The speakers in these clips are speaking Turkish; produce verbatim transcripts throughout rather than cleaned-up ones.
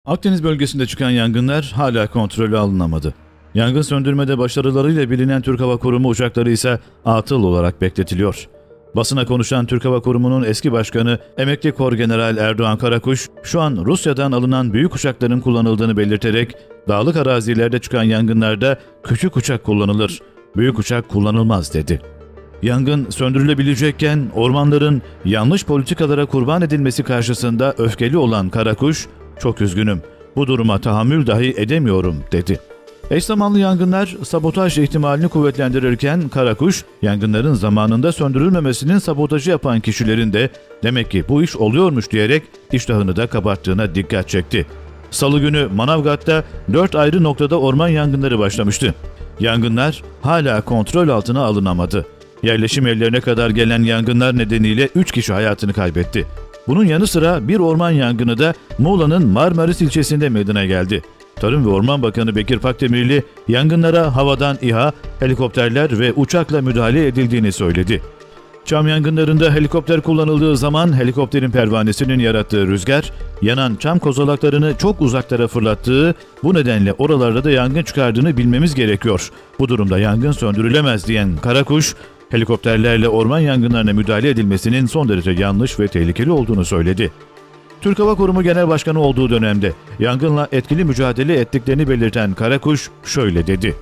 Akdeniz bölgesinde çıkan yangınlar hala kontrolü alınamadı. Yangın söndürmede başarılarıyla bilinen Türk Hava Kurumu uçakları ise atıl olarak bekletiliyor. Basına konuşan Türk Hava Kurumu'nun eski başkanı emekli Korgeneral Erdoğan Karakuş, şu an Rusya'dan alınan büyük uçakların kullanıldığını belirterek, dağlık arazilerde çıkan yangınlarda küçük uçak kullanılır, büyük uçak kullanılmaz dedi. Yangın söndürülebilecekken ormanların yanlış politikalara kurban edilmesi karşısında öfkeli olan Karakuş, "Çok üzgünüm, bu duruma tahammül dahi edemiyorum" dedi. Eş zamanlı yangınlar sabotaj ihtimalini kuvvetlendirirken Karakuş, yangınların zamanında söndürülmemesinin sabotajı yapan kişilerin de demek ki bu iş oluyormuş diyerek iştahını da kabarttığına dikkat çekti. Salı günü Manavgat'ta dört ayrı noktada orman yangınları başlamıştı. Yangınlar hala kontrol altına alınamadı. Yerleşim yerlerine kadar gelen yangınlar nedeniyle üç kişi hayatını kaybetti. Bunun yanı sıra bir orman yangını da Muğla'nın Marmaris ilçesinde meydana geldi. Tarım ve Orman Bakanı Bekir Pakdemirli, yangınlara havadan İHA, helikopterler ve uçakla müdahale edildiğini söyledi. Çam yangınlarında helikopter kullanıldığı zaman helikopterin pervanesinin yarattığı rüzgar, yanan çam kozalaklarını çok uzaklara fırlattığı, bu nedenle oralarda da yangın çıkardığını bilmemiz gerekiyor. Bu durumda yangın söndürülemez diyen Karakuş, helikopterlerle orman yangınlarına müdahale edilmesinin son derece yanlış ve tehlikeli olduğunu söyledi. Türk Hava Kurumu Genel Başkanı olduğu dönemde yangınla etkili mücadele ettiklerini belirten Karakuş şöyle dedi.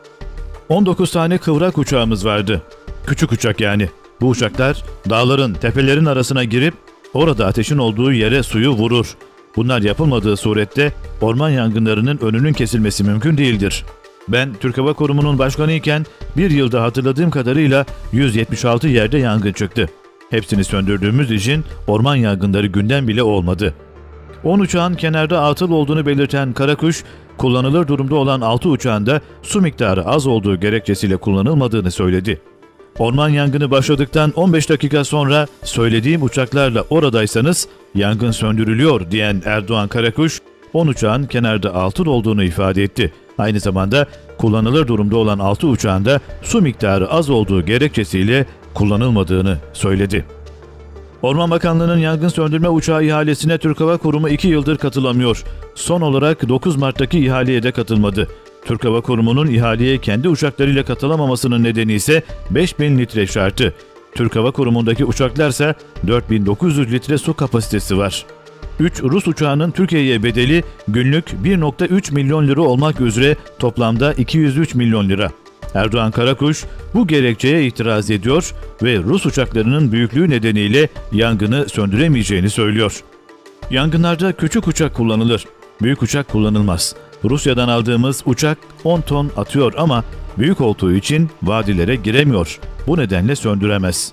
on dokuz tane kıvrak uçağımız vardı. Küçük uçak yani. Bu uçaklar dağların, tepelerin arasına girip orada ateşin olduğu yere suyu vurur. Bunlar yapılmadığı surette orman yangınlarının önünün kesilmesi mümkün değildir. Ben Türk Hava Kurumu'nun başkanı iken bir yılda hatırladığım kadarıyla yüz yetmiş altı yerde yangın çıktı. Hepsini söndürdüğümüz için orman yangınları gündem bile olmadı. on uçağın kenarda atıl olduğunu belirten Karakuş, kullanılır durumda olan altı uçağın da su miktarı az olduğu gerekçesiyle kullanılmadığını söyledi. Orman yangını başladıktan on beş dakika sonra söylediğim uçaklarla oradaysanız yangın söndürülüyor diyen Erdoğan Karakuş, on uçağın kenarda atıl olduğunu ifade etti. Aynı zamanda kullanılır durumda olan altı uçağın da su miktarı az olduğu gerekçesiyle kullanılmadığını söyledi. Orman Bakanlığı'nın yangın söndürme uçağı ihalesine Türk Hava Kurumu iki yıldır katılamıyor. Son olarak dokuz Mart'taki ihaleye de katılmadı. Türk Hava Kurumu'nun ihaleye kendi uçaklarıyla katılamamasının nedeni ise beş bin litre şartı. Türk Hava Kurumu'ndaki uçaklarsa dört bin dokuz yüz litre su kapasitesi var. üç Rus uçağının Türkiye'ye bedeli günlük bir virgül üç milyon lira olmak üzere toplamda iki yüz üç milyon lira. Erdoğan Karakuş bu gerekçeye itiraz ediyor ve Rus uçaklarının büyüklüğü nedeniyle yangını söndüremeyeceğini söylüyor. Yangınlarda küçük uçak kullanılır, büyük uçak kullanılmaz. Rusya'dan aldığımız uçak on ton atıyor ama büyük olduğu için vadilere giremiyor. Bu nedenle söndüremez.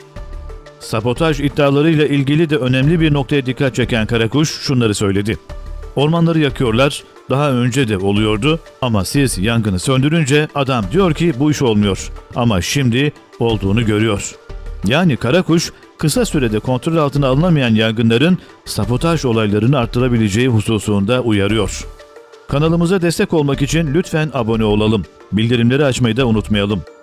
Sabotaj iddialarıyla ilgili de önemli bir noktaya dikkat çeken Karakuş şunları söyledi. Ormanları yakıyorlar, daha önce de oluyordu ama siz yangını söndürünce adam diyor ki bu iş olmuyor ama şimdi olduğunu görüyor. Yani Karakuş kısa sürede kontrol altına alınamayan yangınların sabotaj olaylarını arttırabileceği hususunda uyarıyor. Kanalımıza destek olmak için lütfen abone olalım. Bildirimleri açmayı da unutmayalım.